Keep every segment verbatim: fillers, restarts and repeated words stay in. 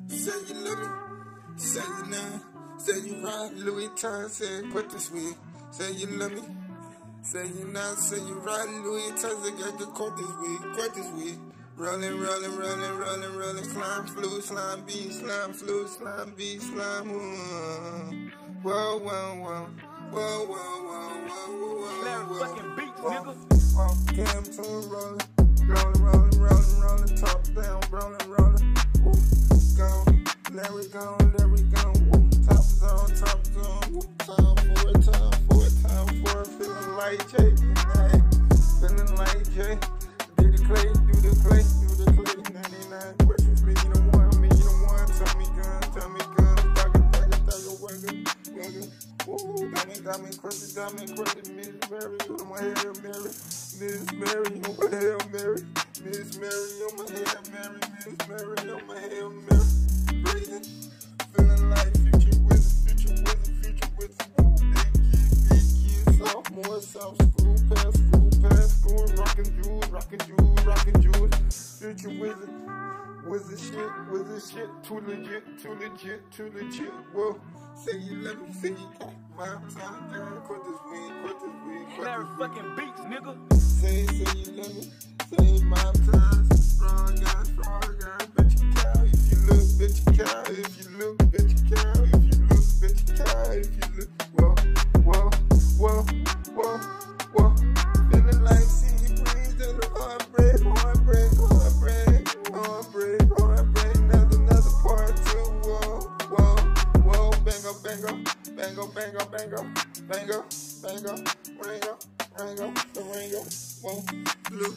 Say you love me, say you know, say you ride Louis Vuitton, say put this weed. Say you love me, say you not, say you ride Louis Vuitton, say get the court this weed, court this weed. Rolling, rolling, rolling, rolling, rolling, slime flu, slime B, slime flu, slime B, slime. Whoa, whoa, whoa, whoa, whoa, whoa, whoa, whoa, Larry whoa. fucking beats, nigga. Whoa, cam tune rolling, rolling, rolling, rolling, rolling, top down, rolling, rolling. Woo, gone, Larry gone, Larry gone. Woo, top zone, top zone. Woo, time for it, time for it, time for it. Feeling like Jay, hey, feeling like Jay. Do the clay, do the clay, do the clay. ninety-nine questions, me the one, me the one. Tell me gun, tell me gun. Thugger, thugger, thugger, wugger, wugger. Woo, diamond, diamond, crusted, diamond, crusted. Miss Mary, on my Hail Mary. Miss Mary, on my Hail Mary. Miss Mary, on my Hail Mary. Miss Mary, on my Hail Mary. Breathing, feeling like future wizard, future wizard, future wizard. Woo, big kids, big kids, sophomore, south school, past school, past school. Rockin' jewels, rockin' jewels, rockin' jewels. Future wizard, wizard shit, wizard shit. Too legit, too legit, too legit. Whoa, say you love me, say you got my time down. Quit this weed, quit this weed, quit Larry this weed. fucking beats, nigga. Say, say you love me, say my time. Strong guy, strong guy, bitch you cow. If you look, bitch you cow. If you look, bitch you cow. If you look, bitch you cow. If you look, whoa, whoa, whoa, whoa, whoa. Feeling like sea breeze and the heartbreak, heartbreak, heartbreak, heartbreak, heartbreak. Another, another part two. Whoa, whoa, whoa. Bango, bango, bango, bango, bango, bango, bango, rango, rango, the rango. Whoa, blue.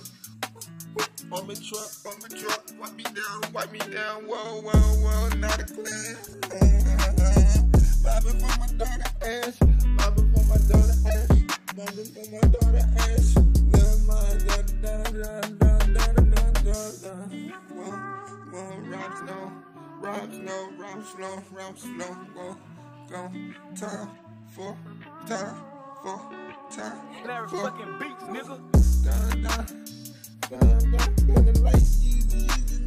On my truck, on my truck, wipe me down, wipe me down. Whoa, whoa, whoa, not a class. Bobbing for my daughter Ash, bobbing for my daughter Ash, bobbing for my daughter Ash. Love my daughter, da da da da da da da. Whoa, whoa, rap slow, rap slow, rap slow, rap slow. Whoa, go, time for, time for, time. Larry fucking beats, nigga. Da da. Feeling like easy, easy.